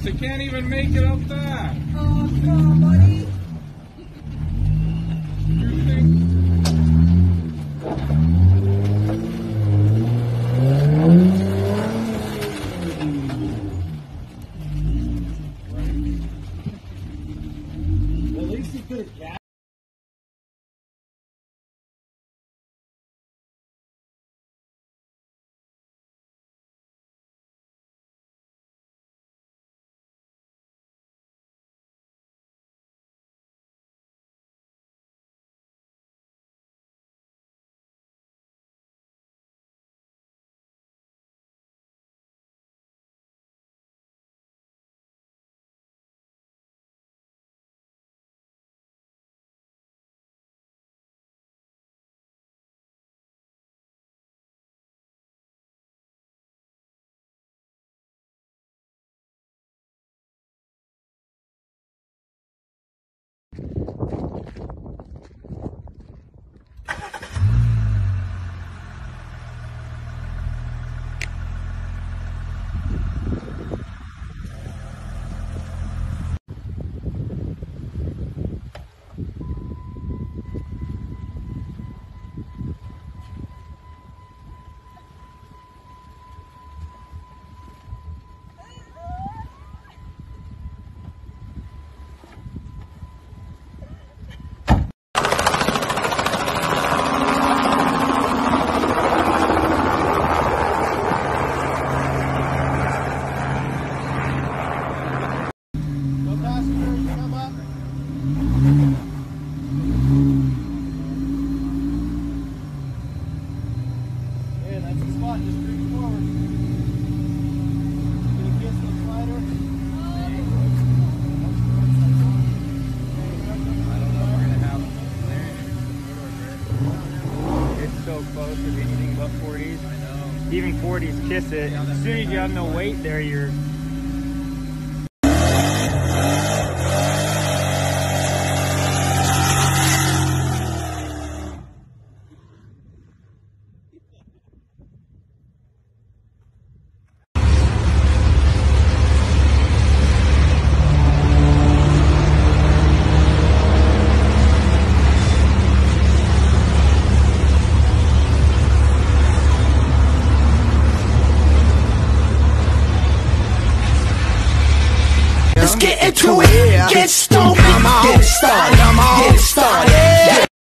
They can't even make it up that. Oh, come on, buddy. You think? At least he could have gapped. Close to anything but 40s. I know. Even 40s kiss it. As soon as you have no weight there, you're get into it.